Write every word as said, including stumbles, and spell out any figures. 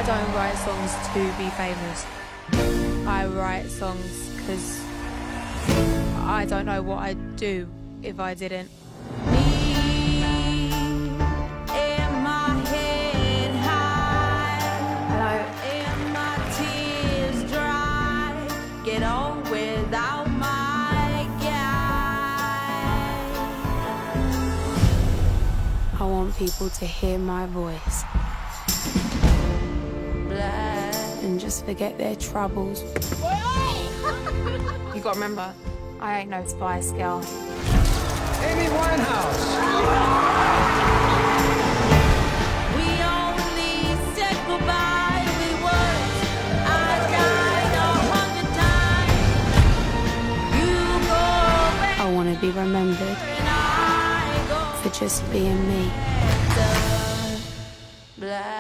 don't write songs to be famous. I write songs because I don't know what I'd do if I didn't. Me in my head high, in my tears dry, get on without my guy. I want people to hear my voice and just forget their troubles. You gotta remember, I ain't no Spice Girl. Amy Winehouse! We only said goodbye with words. I died a hundred times. You go back. I wanna be remembered for just being me.